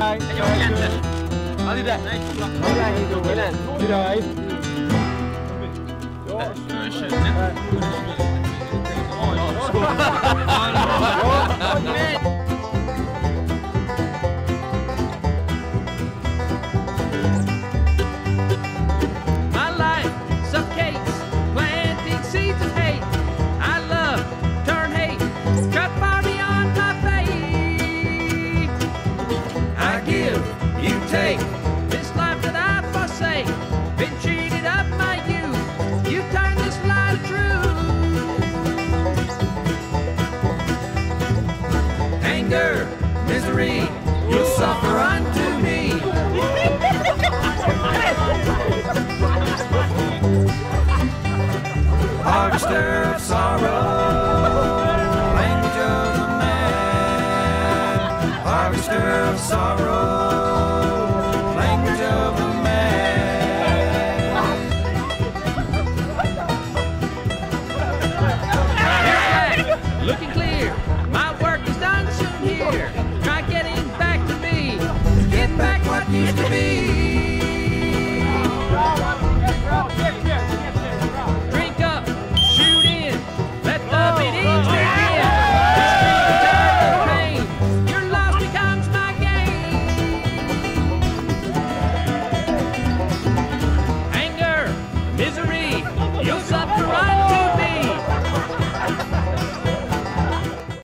Király! Egy jó kettes! Az ide! Ne egy foglak! Király! My life suffocates, planting seeds of hate. I love, turn hate, cut far beyond my faith. I give, you take, this life that I forsake. Been cheated of my youth, you turn this lie to truth. Anger, misery, you'll suffer unto me. Harvester of sorrow, language of a man. Harvester of sorrow, language of a man. Here's black, looking clear. My work is done soon here. Try getting back to me. Get back what you